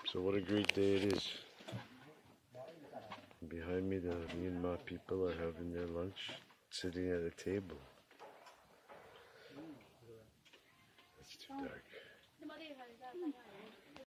So what a great day it is. Behind me, the Myanmar people are having their lunch, sitting at a table. It's too dark.